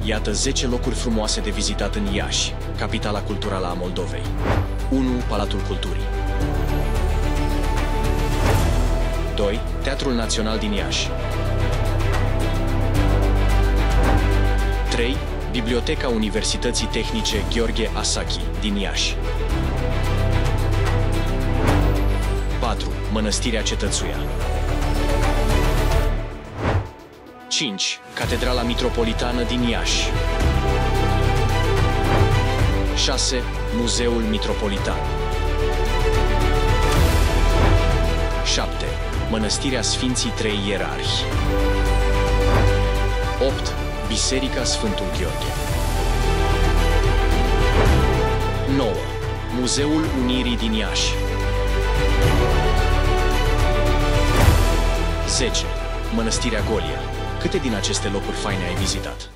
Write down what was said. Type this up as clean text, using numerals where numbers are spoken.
Iată 10 locuri frumoase de vizitat în Iași, capitala culturală a Moldovei. 1. Palatul Culturii. 2. Teatrul Național din Iași. 3. Biblioteca Universității Tehnice Gheorghe Asachi din Iași. 4. Mănăstirea Cetățuia. 5. Catedrala Mitropolitană din Iași. 6. Muzeul Mitropolitan. 7. Mănăstirea Sfinții Trei Ierarhi. 8. Biserica Sfântul Gheorghe. 9. Muzeul Unirii din Iași. 10. Mănăstirea Golia. Câte din aceste locuri faine ai vizitat?